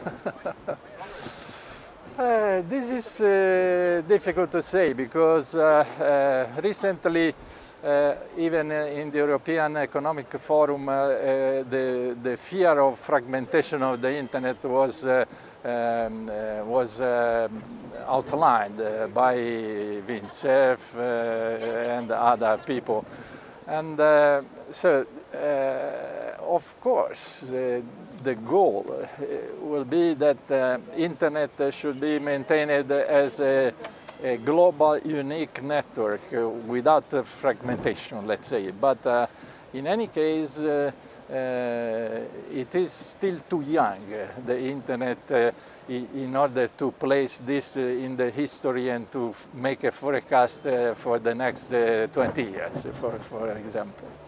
This is difficult to say because recently, even in the European Economic Forum, the fear of fragmentation of the internet was outlined by Vint Cerf and other people. And of course, the goal will be that internet should be maintained as a global, unique network without fragmentation, let's say. But in any case, it is still too young, the internet, in order to place this in the history and to make a forecast for the next 20 years, for example.